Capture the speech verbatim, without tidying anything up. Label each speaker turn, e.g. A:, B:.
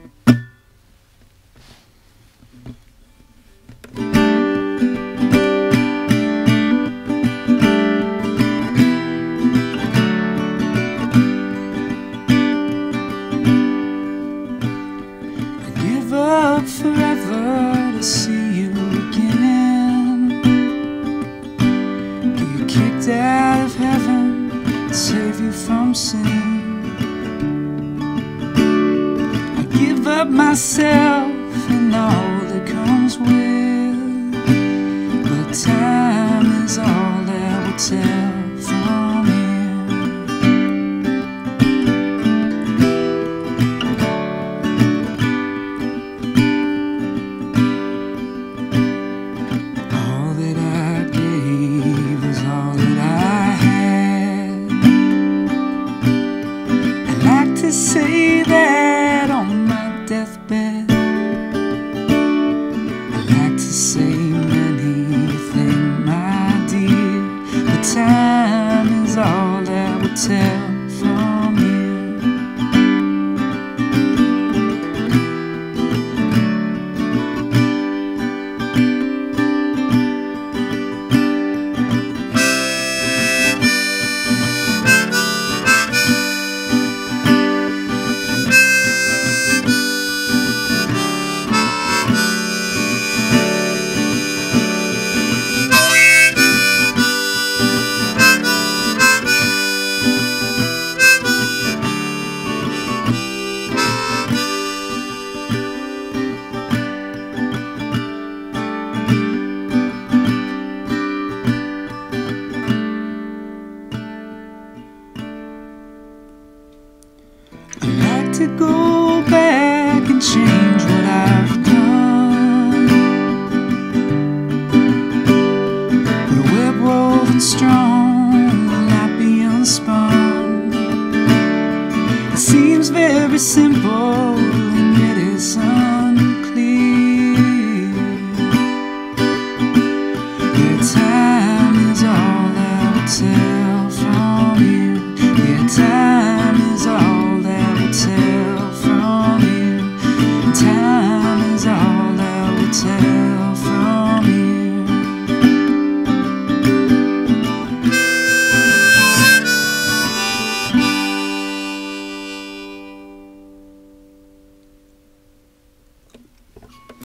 A: Up forever to see you again. Get you kicked out of heaven and save you from sin. I give up myself and all that comes with, but time is all that will tell from here. To say that on my deathbed, I like to say many things, my dear, but time is all that will tell from here. To go back and change what I've done, but a web woven strong will not be unspun. It seems very simple and yet it's un